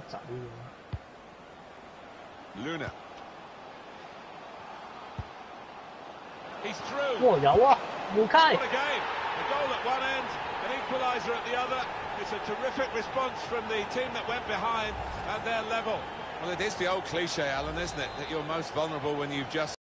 Luna. He's through. 有啊，冇開。 What a game! A goal at one end, an equalizer at the other. It's a terrific response from the team that went behind, and they're level. Well, it is the old cliche, Alan, isn't it? That you're most vulnerable when you've just